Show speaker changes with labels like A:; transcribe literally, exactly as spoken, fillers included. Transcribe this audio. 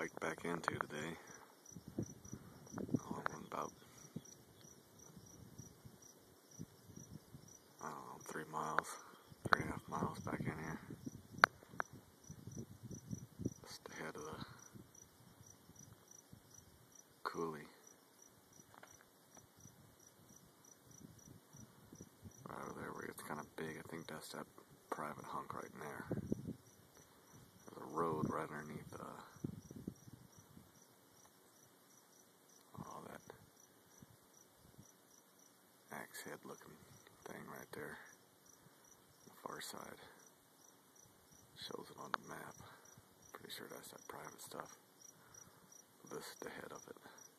A: hiked back into today. Oh, I went about, I don't know, three miles, three and a half miles back in here. Just ahead of the coulee. Right over there where it's kind of big. I think that's that private hunk right in there. There's a road right underneath uh, all that axe head looking thing right there on the far side. Shows it on the map. Pretty sure that's that private stuff. This is the head of it.